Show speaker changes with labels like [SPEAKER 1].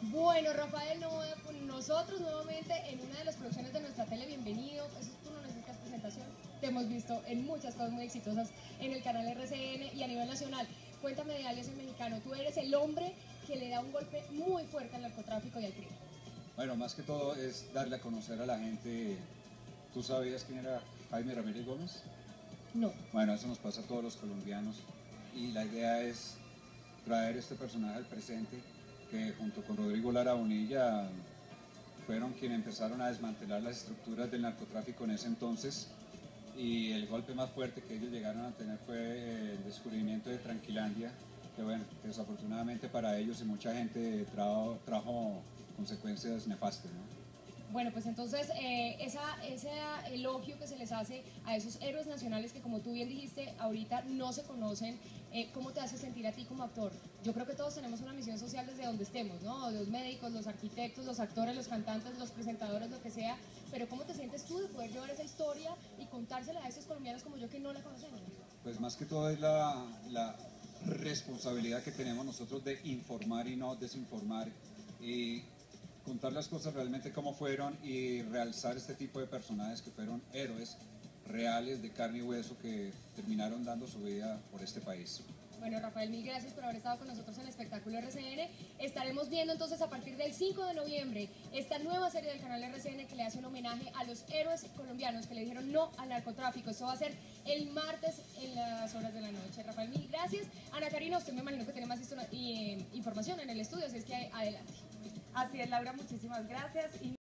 [SPEAKER 1] Bueno, Rafael Novoa con nosotros nuevamente en una de las producciones de nuestra tele. Bienvenido. Eso tú no necesitas presentación. Te hemos visto en muchas cosas muy exitosas en el canal RCN y a nivel nacional. Cuéntame de Alias el Mexicano. Tú eres el hombre que le da un golpe muy fuerte al narcotráfico y al crimen.
[SPEAKER 2] Bueno, más que todo es darle a conocer a la gente. ¿Tú sabías quién era Jaime Ramírez Gómez?
[SPEAKER 1] No.
[SPEAKER 2] Bueno, eso nos pasa a todos los colombianos y la idea es traer este personaje al presente que junto con Rodrigo Lara Bonilla fueron quienes empezaron a desmantelar las estructuras del narcotráfico en ese entonces, y el golpe más fuerte que ellos llegaron a tener fue el descubrimiento de Tranquilandia, que bueno, que desafortunadamente para ellos y mucha gente trajo consecuencias nefastas, ¿no?
[SPEAKER 1] Bueno, pues entonces ese elogio que se les hace a esos héroes nacionales que, como tú bien dijiste, ahorita no se conocen, ¿cómo te hace sentir a ti como actor? Yo creo que todos tenemos una misión social desde donde estemos, ¿no? Los médicos, los arquitectos, los actores, los cantantes, los presentadores, lo que sea, pero ¿cómo te sientes tú de poder llevar esa historia y contársela a esos colombianos como yo que no la conocemos?
[SPEAKER 2] Pues más que todo es la responsabilidad que tenemos nosotros de informar y no desinformar, y contar las cosas realmente como fueron y realzar este tipo de personajes que fueron héroes reales de carne y hueso que terminaron dando su vida por este país.
[SPEAKER 1] Bueno, Rafael, mil gracias por haber estado con nosotros en el espectáculo RCN. Estaremos viendo entonces a partir del 5 de noviembre esta nueva serie del canal RCN que le hace un homenaje a los héroes colombianos que le dijeron no al narcotráfico. Esto va a ser el martes en las horas de la noche. Rafael, mil gracias. Ana Karina, usted me imagino que tiene más información en el estudio, así es que adelante.
[SPEAKER 3] Así es, Laura, muchísimas gracias.